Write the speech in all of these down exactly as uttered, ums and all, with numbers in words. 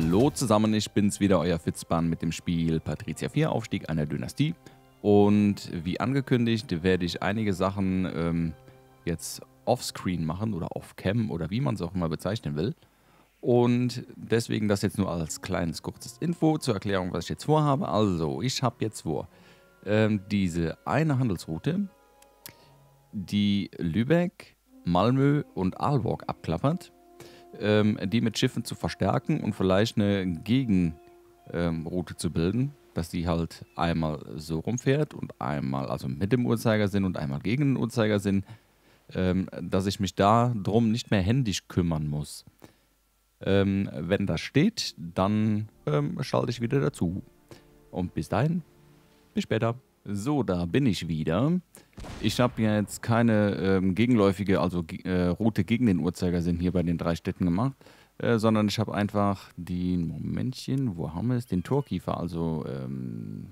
Hallo zusammen, ich bin's wieder, euer Fitzban mit dem Spiel Patricia vier, Aufstieg einer Dynastie. Und wie angekündigt werde ich einige Sachen ähm, jetzt offscreen machen oder off-cam oder wie man es auch immer bezeichnen will. Und deswegen das jetzt nur als kleines kurzes Info zur Erklärung, was ich jetzt vorhabe. Also, ich habe jetzt vor, ähm, diese eine Handelsroute, die Lübeck, Malmö und Aalborg abklappert, ähm, die mit Schiffen zu verstärken und vielleicht eine Gegenroute ähm, zu bilden, dass die halt einmal so rumfährt und einmal also mit dem Uhrzeigersinn und einmal gegen den Uhrzeigersinn, ähm, dass ich mich da drum nicht mehr händisch kümmern muss. Ähm, wenn das steht, dann ähm, schalte ich wieder dazu. Und bis dahin, bis später. So, da bin ich wieder. Ich habe ja jetzt keine ähm, gegenläufige, also äh, Route gegen den Uhrzeigersinn hier bei den drei Städten gemacht, äh, sondern ich habe einfach die, Momentchen, wo haben wir es? Den Torkiefer, also, ähm,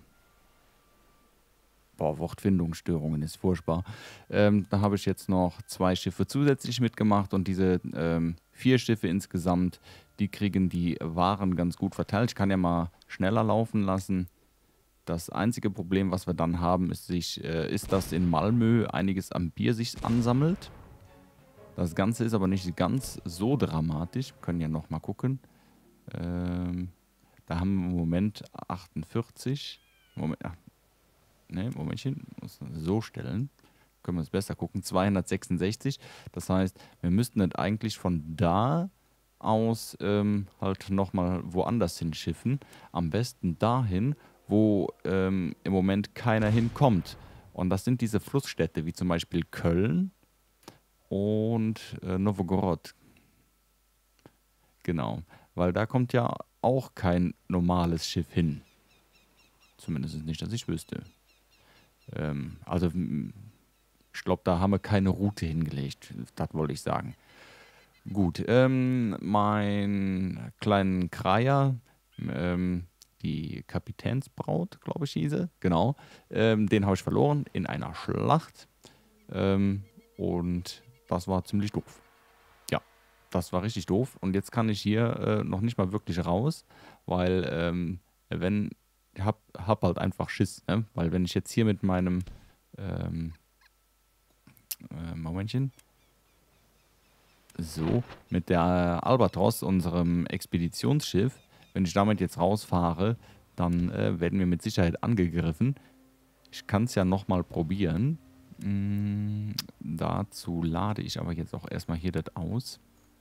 boah, Wortfindungsstörungen ist furchtbar. Ähm, da habe ich jetzt noch zwei Schiffe zusätzlich mitgemacht und diese ähm, vier Schiffe insgesamt, die kriegen die Waren ganz gut verteilt. Ich kann ja mal schneller laufen lassen. Das einzige Problem, was wir dann haben, ist, sich, äh, ist, dass in Malmö einiges am Bier sich ansammelt. Das Ganze ist aber nicht ganz so dramatisch. Wir können ja nochmal gucken. Ähm, da haben wir im Moment achtundvierzig. Moment, ach, ne, Momentchen. Muss so stellen. Können wir es besser gucken. zweihundertsechsundsechzig. Das heißt, wir müssten nicht eigentlich von da aus ähm, halt nochmal woanders hinschiffen. Am besten dahin, wo ähm, im Moment keiner hinkommt. Und das sind diese Flussstädte, wie zum Beispiel Köln und äh, Novgorod. Genau, weil da kommt ja auch kein normales Schiff hin. Zumindest nicht, dass ich wüsste. Ähm, also, ich glaube, da haben wir keine Route hingelegt. Das wollte ich sagen. Gut, ähm, mein kleinen Kraja, ähm, die Kapitänsbraut, glaube ich, hieße, genau. Ähm, den habe ich verloren in einer Schlacht. Ähm, und das war ziemlich doof. Ja, das war richtig doof. Und jetzt kann ich hier äh, noch nicht mal wirklich raus, weil, ähm, wenn, ich hab, hab halt einfach Schiss, ne? Weil wenn ich jetzt hier mit meinem, ähm, äh, Momentchen, so, mit der Albatros, unserem Expeditionsschiff, wenn ich damit jetzt rausfahre, dann äh, werden wir mit Sicherheit angegriffen. Ich kann es ja nochmal probieren. Mm, dazu lade ich aber jetzt auch erstmal hier das aus.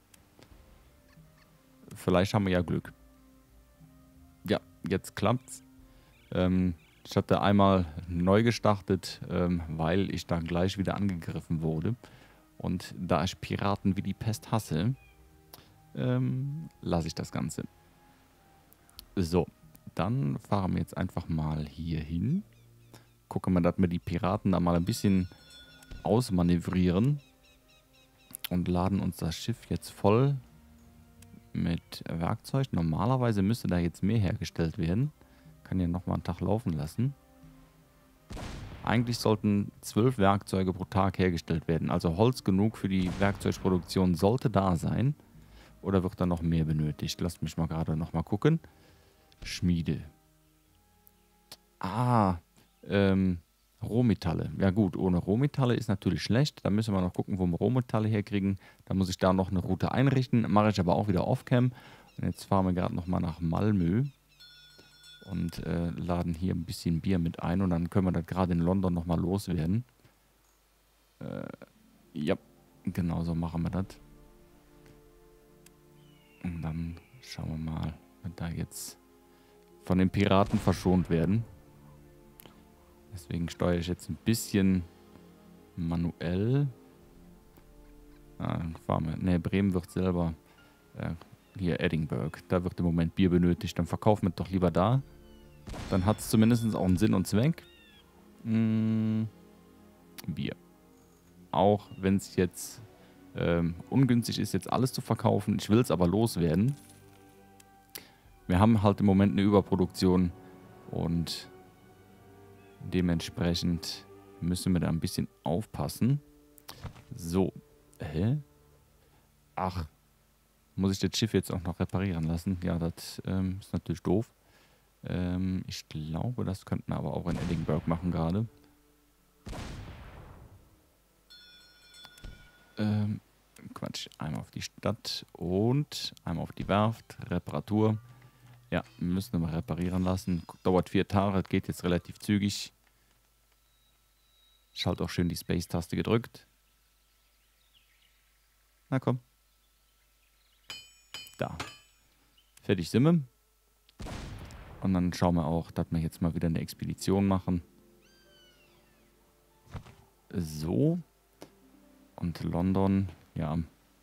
Vielleicht haben wir ja Glück. Ja, jetzt klappt's. Ähm, ich hatte einmal neu gestartet, ähm, weil ich dann gleich wieder angegriffen wurde. Und da ich Piraten wie die Pest hasse, ähm, lasse ich das Ganze. So, dann fahren wir jetzt einfach mal hier hin. Gucken wir, dass wir die Piraten da mal ein bisschen ausmanövrieren. Und laden uns das Schiff jetzt voll mit Werkzeug. Normalerweise müsste da jetzt mehr hergestellt werden. Kann ja nochmal einen Tag laufen lassen. Eigentlich sollten zwölf Werkzeuge pro Tag hergestellt werden. Also Holz genug für die Werkzeugproduktion sollte da sein. Oder wird da noch mehr benötigt? Lasst mich mal gerade nochmal gucken. Schmiede. Ah, ähm, Rohmetalle. Ja gut, ohne Rohmetalle ist natürlich schlecht. Da müssen wir noch gucken, wo wir Rohmetalle herkriegen. Da muss ich da noch eine Route einrichten. Mache ich aber auch wieder off-cam. Und jetzt fahren wir gerade nochmal nach Malmö. Und äh, laden hier ein bisschen Bier mit ein. Und dann können wir das gerade in London nochmal loswerden. Äh, ja, genau so machen wir das. Und dann schauen wir mal, ob wir da jetzt von den Piraten verschont werden. Deswegen steuere ich jetzt ein bisschen manuell. Ah, dann fahren wir. Ne, Bremen wird selber. Äh, hier Edinburgh. Da wird im Moment Bier benötigt. Dann verkaufen wir doch lieber da. Dann hat es zumindest auch einen Sinn und Zweck. Hm, Bier. Auch wenn es jetzt ähm, ungünstig ist, jetzt alles zu verkaufen. Ich will es aber loswerden. Wir haben halt im Moment eine Überproduktion und dementsprechend müssen wir da ein bisschen aufpassen. So. Hä? Ach. muss ich das Schiff jetzt auch noch reparieren lassen. Ja, das ähm, ist natürlich doof. Ähm, ich glaube, das könnten wir aber auch in Edinburgh machen gerade. Ähm, Quatsch. Einmal auf die Stadt und einmal auf die Werft. Reparatur. Ja, wir müssen wir reparieren lassen. Dauert vier Tage, das geht jetzt relativ zügig. Ich halte auch schön die Space-Taste gedrückt. Na komm. Da. Fertig sind wir. Und dann schauen wir auch, dass wir jetzt mal wieder eine Expedition machen. So. Und London, ja.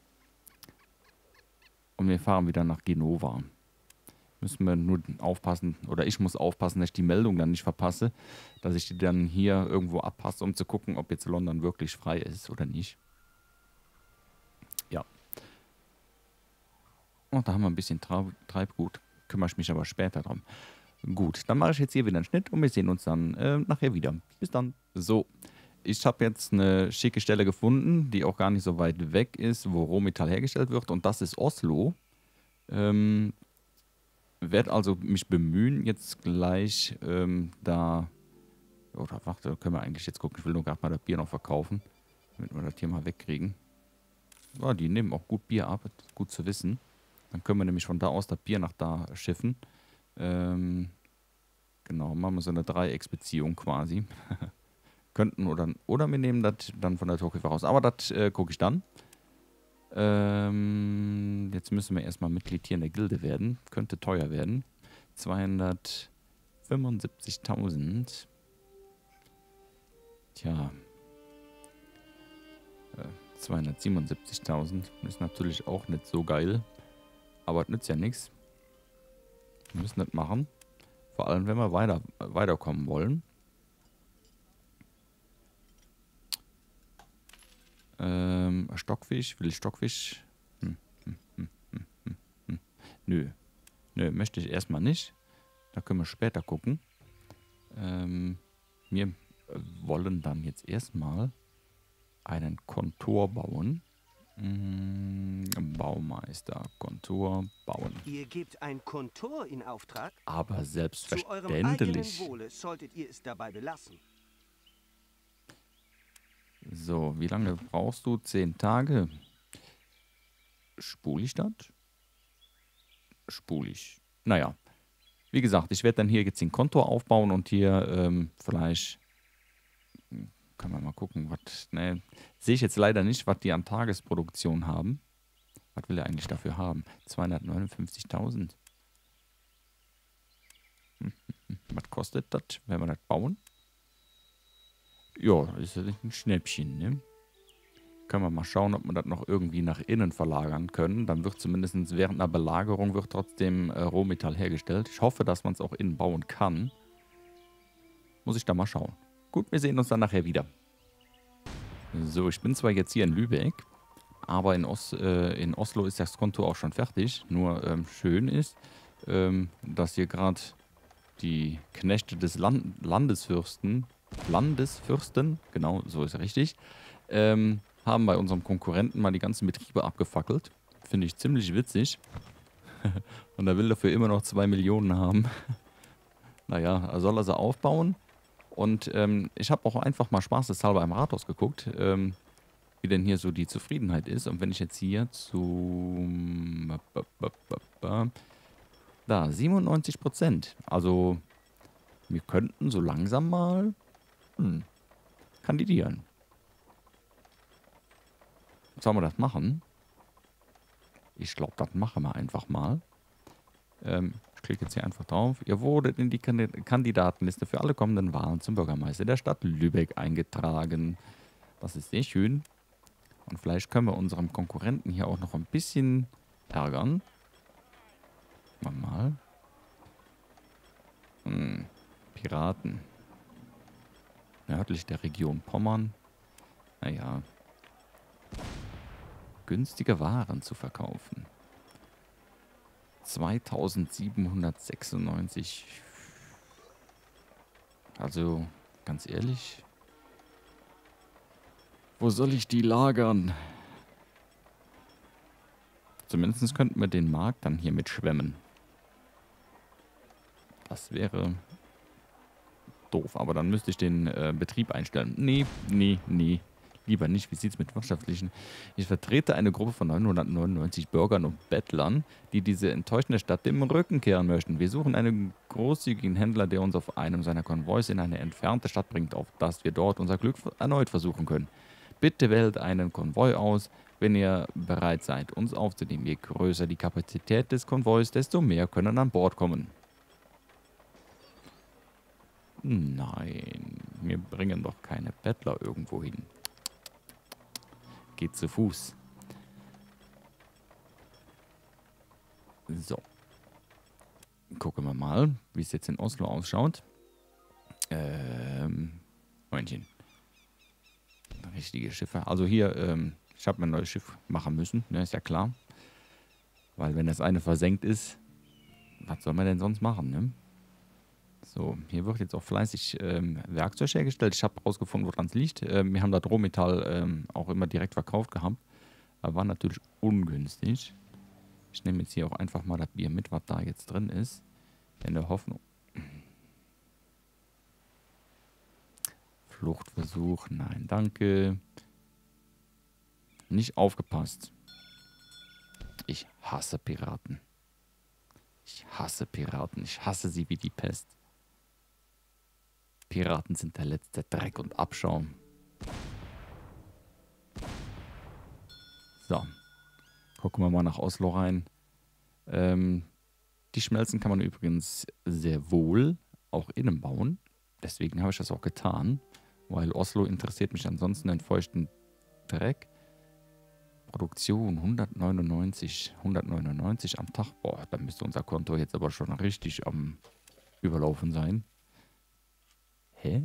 Und wir fahren wieder nach Genova. Müssen wir nur aufpassen, oder ich muss aufpassen, dass ich die Meldung dann nicht verpasse, dass ich die dann hier irgendwo abpasse, um zu gucken, ob jetzt London wirklich frei ist oder nicht. Ja. Und da haben wir ein bisschen Treib Treibgut. Kümmere ich mich aber später drum. Gut, dann mache ich jetzt hier wieder einen Schnitt und wir sehen uns dann äh, nachher wieder. Bis dann. So, ich habe jetzt eine schicke Stelle gefunden, die auch gar nicht so weit weg ist, wo Rohmetall hergestellt wird. Und das ist Oslo. Ähm, werde also mich bemühen, jetzt gleich ähm, da... Oder warte, können wir eigentlich jetzt gucken. Ich will nur gerade mal das Bier noch verkaufen, damit wir das hier mal wegkriegen. Ja, die nehmen auch gut Bier ab, gut zu wissen. Dann können wir nämlich von da aus das Bier nach da schiffen. Ähm, genau, machen wir so eine Dreiecksbeziehung quasi. Könnten oder, oder wir nehmen das dann von der Tokio raus. Aber das äh, gucke ich dann. Ähm, jetzt müssen wir erstmal Mitglied hier in der Gilde werden. Könnte teuer werden. zweihundertfünfundsiebzigtausend. Tja. Äh, zweihundertsiebenundsiebzigtausend. Ist natürlich auch nicht so geil. Aber es nützt ja nichts. Wir müssen das machen. Vor allem, wenn wir weiter, weiterkommen wollen. Ähm, Stockfisch. Will ich Stockfisch? Hm, hm, hm, hm, hm, hm. Nö. Nö, möchte ich erstmal nicht. Da können wir später gucken. Ähm, wir wollen dann jetzt erstmal einen Kontor bauen. Hm, Baumeister, Kontor bauen. Ihr gebt ein Kontor in Auftrag? Aber Zu eurem eigenen selbstverständlich. Wohle solltet ihr es dabei belassen. So, wie lange brauchst du? Zehn Tage. Spule ich das? Spule ich. Naja. Wie gesagt, ich werde dann hier jetzt den Konto aufbauen und hier ähm, vielleicht hm, können wir mal gucken, was. Ne, sehe ich jetzt leider nicht, was die an Tagesproduktion haben. Was will er eigentlich dafür haben? zweihundertneunundfünfzigtausend. Hm, hm, hm. Was kostet das, wenn wir das bauen? Ja, ist ja ein Schnäppchen, ne? Können wir mal schauen, ob wir das noch irgendwie nach innen verlagern können. Dann wird zumindest während einer Belagerung wird trotzdem äh, Rohmetall hergestellt. Ich hoffe, dass man es auch innen bauen kann. Muss ich da mal schauen. Gut, wir sehen uns dann nachher wieder. So, ich bin zwar jetzt hier in Lübeck, aber in, Os äh, in Oslo ist das Konto auch schon fertig. Nur ähm, schön ist, ähm, dass hier gerade die Knechte des Land Landesfürsten, Landesfürsten, genau, so ist er richtig, ähm, haben bei unserem Konkurrenten mal die ganzen Betriebe abgefackelt. Finde ich ziemlich witzig. Und er will dafür immer noch zwei Millionen haben. Naja, er soll also aufbauen. Und ähm, ich habe auch einfach mal spaßeshalber im Rathaus geguckt, ähm, wie denn hier so die Zufriedenheit ist. Und wenn ich jetzt hier zu... Da, siebenundneunzig Prozent. Also, wir könnten so langsam mal hm, kandidieren. Sollen wir das machen? Ich glaube, das machen wir einfach mal. Ähm, ich klicke jetzt hier einfach drauf. Ihr wurdet in die Kandidatenliste für alle kommenden Wahlen zum Bürgermeister der Stadt Lübeck eingetragen. Das ist sehr schön. Und vielleicht können wir unserem Konkurrenten hier auch noch ein bisschen ärgern. Mal. Hm, Piraten. Nördlich der Region Pommern. Naja. Günstige Waren zu verkaufen. zweitausendsiebenhundertsechsundneunzig. Also, ganz ehrlich. Wo soll ich die lagern? Zumindest könnten wir den Markt dann hier mit schwemmen. Das wäre doof, aber dann müsste ich den äh, Betrieb einstellen. Nee, nee, nee. Lieber nicht. Wie sieht es mit wirtschaftlichen? Ich vertrete eine Gruppe von neunhundertneunundneunzig Bürgern und Bettlern, die diese enttäuschende Stadt dem Rücken kehren möchten. Wir suchen einen großzügigen Händler, der uns auf einem seiner Konvois in eine entfernte Stadt bringt, auf dass wir dort unser Glück erneut versuchen können. Bitte wählt einen Konvoi aus, wenn ihr bereit seid, uns aufzunehmen. Je größer die Kapazität des Konvois, desto mehr können an Bord kommen. Nein, wir bringen doch keine Bettler irgendwo hin. Geht zu Fuß. So. Gucken wir mal, wie es jetzt in Oslo ausschaut. Ähm, Momentchen. Richtige Schiffe. Also hier, ähm, ich habe mir ein neues Schiff machen müssen, ne, ist ja klar. Weil wenn das eine versenkt ist, was soll man denn sonst machen, ne? So, hier wird jetzt auch fleißig ähm, Werkzeug hergestellt. Ich habe herausgefunden, woran es liegt. Ähm, wir haben das Rohmetall ähm, auch immer direkt verkauft gehabt. Aber war natürlich ungünstig. Ich nehme jetzt hier auch einfach mal das Bier mit, was da jetzt drin ist. In der Hoffnung. Fluchtversuch, nein, danke. Nicht aufgepasst. Ich hasse Piraten. Ich hasse Piraten. Ich hasse sie wie die Pest. Piraten sind der letzte Dreck und Abschaum. So. Gucken wir mal nach Oslo rein. Ähm, die Schmelzen kann man übrigens sehr wohl auch innen bauen. Deswegen habe ich das auch getan. Weil Oslo interessiert mich ansonsten den feuchten Dreck. Produktion hundertneunundneunzig. hundertneunundneunzig am Tag. Boah, da müsste unser Konto jetzt aber schon richtig am Überlaufen sein. Hä?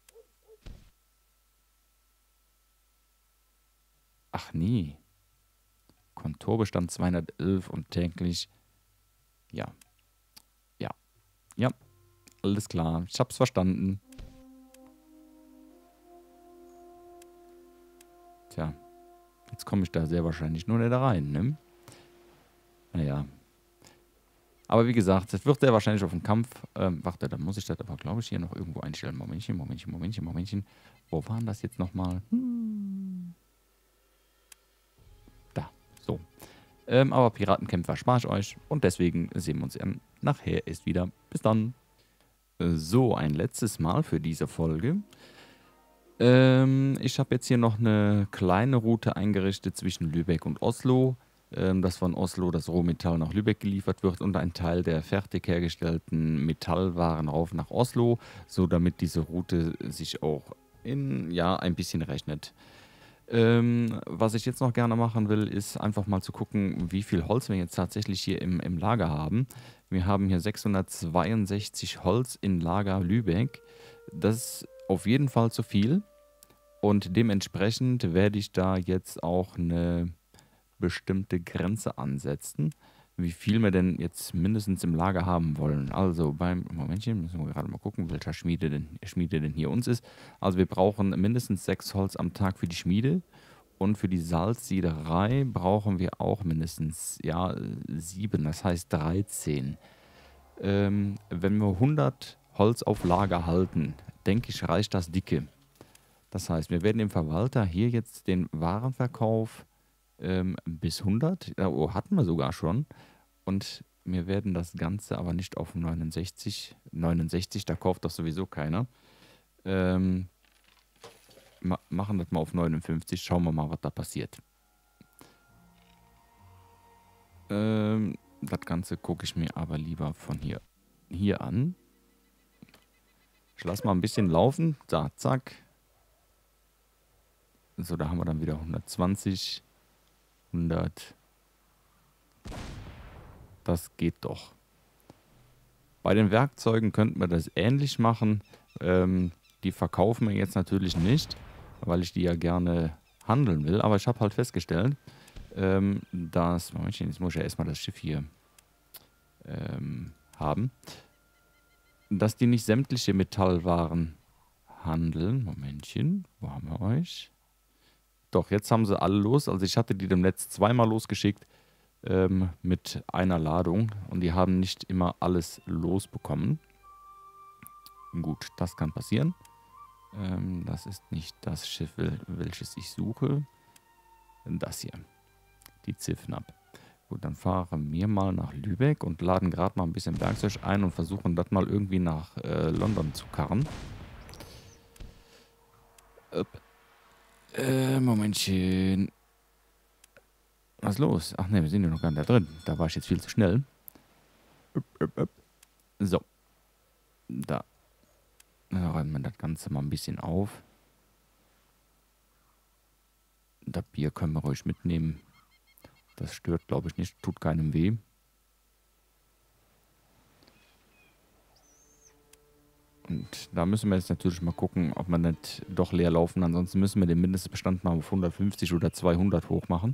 Ach nee. Kontorbestand zweihundertelf und täglich. Ja. Ja. Ja. Alles klar. Ich hab's verstanden. Tja. Jetzt komme ich da sehr wahrscheinlich nur nicht rein, ne? Naja. Aber wie gesagt, es wird sehr wahrscheinlich auf den Kampf. Ähm, warte, dann muss ich das aber, glaube ich, hier noch irgendwo einstellen. Momentchen, Momentchen, Momentchen, Momentchen. Wo waren das jetzt nochmal? Hm. Da, so. Ähm, aber Piratenkämpfer spare ich euch. Und deswegen sehen wir uns ähm, nachher erst wieder. Bis dann. So, ein letztes Mal für diese Folge. Ähm, ich habe jetzt hier noch eine kleine Route eingerichtet zwischen Lübeck und Oslo. Dass von Oslo das Rohmetall nach Lübeck geliefert wird und ein Teil der fertig hergestellten Metallwaren rauf nach Oslo, so damit diese Route sich auch in, ja, ein bisschen rechnet. Ähm, was ich jetzt noch gerne machen will, ist einfach mal zu gucken, wie viel Holz wir jetzt tatsächlich hier im, im Lager haben. Wir haben hier sechshundertzweiundsechzig Holz in Lager Lübeck. Das ist auf jeden Fall zu viel und dementsprechend werde ich da jetzt auch eine bestimmte Grenze ansetzen, wie viel wir denn jetzt mindestens im Lager haben wollen. Also beim Momentchen, müssen wir gerade mal gucken, welcher Schmiede denn, Schmiede denn hier uns ist. Also wir brauchen mindestens sechs Holz am Tag für die Schmiede und für die Salzsiederei brauchen wir auch mindestens, ja, sieben, das heißt dreizehn. Ähm, wenn wir hundert Holz auf Lager halten, denke ich, reicht das dicke. Das heißt, wir werden dem Verwalter hier jetzt den Warenverkauf ähm, bis hundert, oh, hatten wir sogar schon. Und wir werden das Ganze aber nicht auf neunundsechzig, neunundsechzig, da kauft doch sowieso keiner. Ähm, ma machen das mal auf neunundfünfzig, schauen wir mal, was da passiert. Ähm, das Ganze gucke ich mir aber lieber von hier, hier an. Ich lasse mal ein bisschen laufen. Da, zack. So, da haben wir dann wieder hundertzwanzig. hundert. Das geht doch. Bei den Werkzeugen könnten wir das ähnlich machen. Ähm, die verkaufen wir jetzt natürlich nicht, weil ich die ja gerne handeln will. Aber ich habe halt festgestellt, ähm, dass... Momentchen, jetzt muss ich ja erstmal das Schiff hier ähm, haben. Dass die nicht sämtliche Metallwaren handeln. Momentchen, wo haben wir euch? Doch, jetzt haben sie alle los. Also ich hatte die dem Netz zweimal losgeschickt. ähm, mit einer Ladung und die haben nicht immer alles losbekommen. Gut, das kann passieren. Ähm, das ist nicht das Schiff, wel welches ich suche. Das hier. Die Ziffnab. Gut, dann fahren wir mal nach Lübeck und laden gerade mal ein bisschen Werkzeug ein und versuchen das mal irgendwie nach äh, London zu karren. Upp. Äh, Momentchen. Was ist los? Ach ne, wir sind ja noch gar nicht da drin. Da war ich jetzt viel zu schnell. Upp, upp, upp. So. Da. Dann räumen wir das Ganze mal ein bisschen auf. Das Bier können wir ruhig mitnehmen. Das stört, glaube ich, nicht. Tut keinem weh. Und da müssen wir jetzt natürlich mal gucken, ob wir nicht doch leer laufen. Ansonsten müssen wir den Mindestbestand mal auf hundertfünfzig oder zweihundert hoch machen.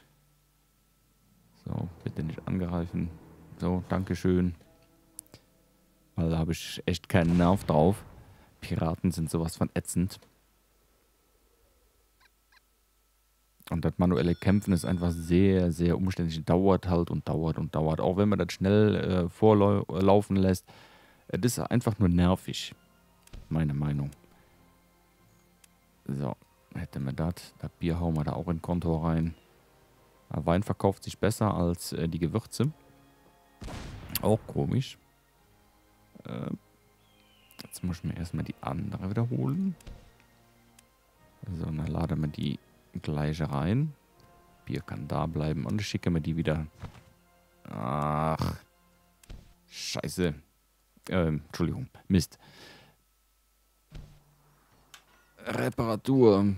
So, bitte nicht angreifen. So, Dankeschön. Weil da habe ich echt keinen Nerv drauf. Piraten sind sowas von ätzend. Und das manuelle Kämpfen ist einfach sehr, sehr umständlich. Dauert halt und dauert und dauert. Auch wenn man das schnell äh, vorlaufen lässt. Das ist einfach nur nervig. Meine Meinung. So, hätten wir das. Das Bier hauen wir da auch in den Konto rein. Der Wein verkauft sich besser als äh, die Gewürze. Auch komisch. Äh, jetzt muss ich mir erstmal die andere wiederholen. So, und dann laden wir die gleiche rein. Bier kann da bleiben und ich schicke mir die wieder. Ach. Scheiße. Ähm, Entschuldigung. Mist. Reparatur.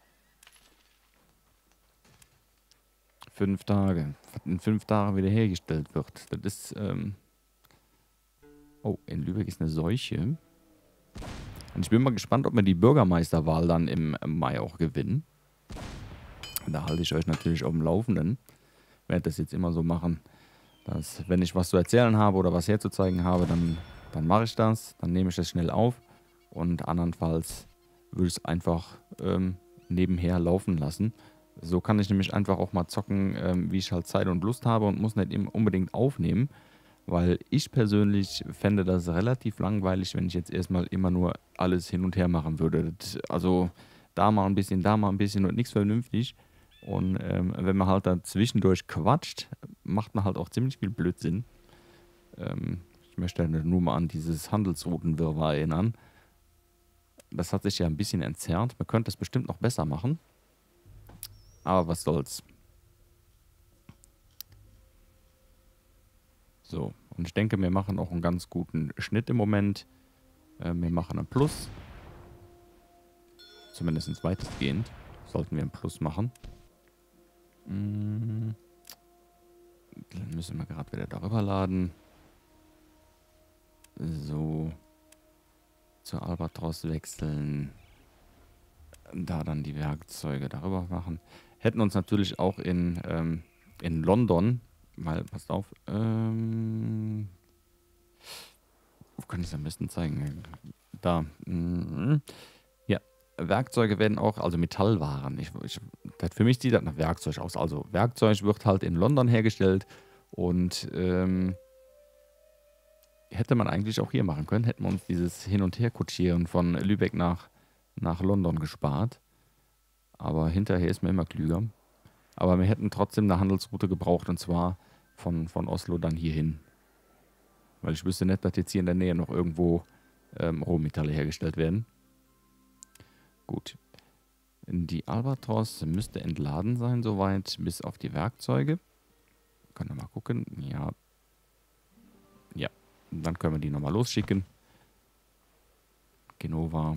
Fünf Tage. In fünf Tagen wieder hergestellt wird. Das ist, ähm... Oh, in Lübeck ist eine Seuche. Und ich bin mal gespannt, ob wir die Bürgermeisterwahl dann im Mai auch gewinnen. Da halte ich euch natürlich auf dem Laufenden. Ich werde das jetzt immer so machen, dass wenn ich was zu erzählen habe oder was herzuzeigen habe, dann, dann mache ich das. Dann nehme ich das schnell auf. Und andernfalls würde ich es einfach ähm, nebenher laufen lassen. So kann ich nämlich einfach auch mal zocken, ähm, wie ich halt Zeit und Lust habe und muss nicht unbedingt aufnehmen. Weil ich persönlich fände das relativ langweilig, wenn ich jetzt erstmal immer nur alles hin und her machen würde. Das, also da mal ein bisschen, da mal ein bisschen und nichts vernünftig. Und ähm, wenn man halt da zwischendurch quatscht, macht man halt auch ziemlich viel Blödsinn. Ähm, ich möchte nur mal an dieses Handelsroutenwirrwarr erinnern. Das hat sich ja ein bisschen entzerrt. Man könnte es bestimmt noch besser machen. Aber was soll's. So, und ich denke, wir machen auch einen ganz guten Schnitt im Moment. Äh, wir machen ein Plus. Zumindest weitestgehend sollten wir ein Plus machen. Mm. Dann müssen wir gerade wieder darüber laden. So. Zur Albatros wechseln. Da dann die Werkzeuge darüber machen. Hätten uns natürlich auch in, ähm, in London, weil, passt auf, ähm, wo kann ich es am besten zeigen? Da. Mhm. Ja, Werkzeuge werden auch, also Metallwaren. Ich, ich, das, für mich sieht das nach Werkzeug aus. Also Werkzeug wird halt in London hergestellt und ähm, hätte man eigentlich auch hier machen können. Hätten wir uns dieses Hin- und Her-Kutschieren von Lübeck nach, nach London gespart. Aber hinterher ist man immer klüger. Aber wir hätten trotzdem eine Handelsroute gebraucht und zwar von, von Oslo dann hierhin. Weil ich wüsste nicht, dass jetzt hier in der Nähe noch irgendwo ähm, Rohmetalle hergestellt werden. Gut. Die Albatros müsste entladen sein soweit, bis auf die Werkzeuge. Können wir mal gucken. Ja. Ja. Dann können wir die nochmal losschicken. Genova.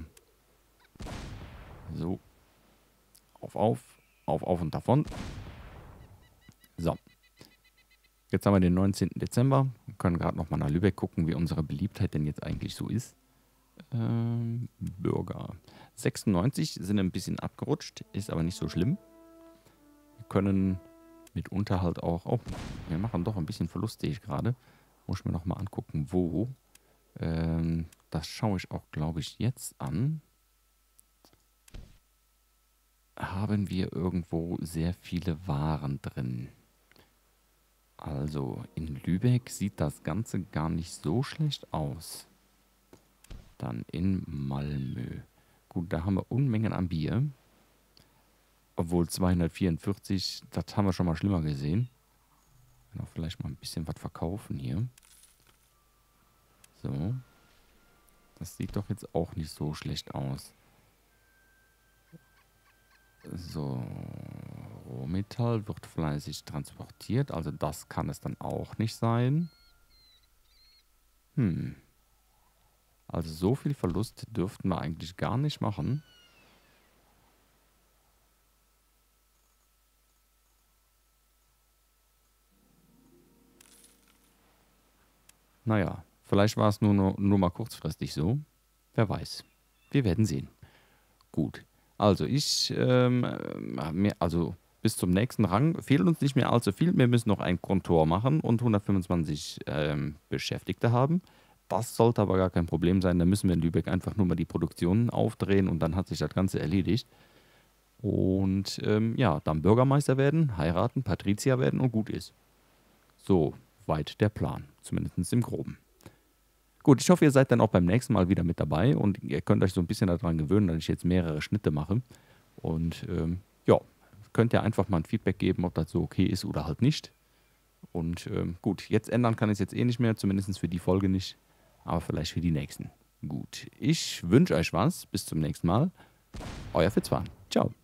So. Auf, auf. Auf, auf und davon. So. Jetzt haben wir den neunzehnten Dezember. Wir können gerade nochmal nach Lübeck gucken, wie unsere Beliebtheit denn jetzt eigentlich so ist. Ähm, Bürger. sechsundneunzig sind ein bisschen abgerutscht, ist aber nicht so schlimm. Wir können mitunter halt auch... Oh, wir machen doch ein bisschen Verlust, sehe ich gerade. Muss ich mir nochmal angucken, wo. Ähm, das schaue ich auch, glaube ich, jetzt an. Haben wir irgendwo sehr viele Waren drin? Also, in Lübeck sieht das Ganze gar nicht so schlecht aus. Dann in Malmö. Gut, da haben wir Unmengen an Bier. Obwohl zweihundertvierundvierzig, das haben wir schon mal schlimmer gesehen. Können auch vielleicht mal ein bisschen was verkaufen hier. So. Das sieht doch jetzt auch nicht so schlecht aus. So. Rohmetall wird fleißig transportiert. Also das kann es dann auch nicht sein. Hm. Also so viel Verlust dürften wir eigentlich gar nicht machen. Naja, vielleicht war es nur, nur, nur mal kurzfristig so. Wer weiß. Wir werden sehen. Gut. Also ich, ähm, mir, also bis zum nächsten Rang fehlt uns nicht mehr allzu viel. Wir müssen noch ein Kontor machen und hundertfünfundzwanzig ähm, Beschäftigte haben. Das sollte aber gar kein Problem sein. Da müssen wir in Lübeck einfach nur mal die Produktion aufdrehen und dann hat sich das Ganze erledigt. Und ähm, ja, dann Bürgermeister werden, heiraten, Patrizier werden und gut ist. So weit der Plan, zumindest im Groben. Gut, ich hoffe, ihr seid dann auch beim nächsten Mal wieder mit dabei und ihr könnt euch so ein bisschen daran gewöhnen, dass ich jetzt mehrere Schnitte mache. Und ähm, ja, könnt ihr einfach mal ein Feedback geben, ob das so okay ist oder halt nicht. Und ähm, gut, jetzt ändern kann ich es jetzt eh nicht mehr, zumindest für die Folge nicht, aber vielleicht für die nächsten. Gut, ich wünsche euch was, bis zum nächsten Mal. Euer Fitzwan. Ciao.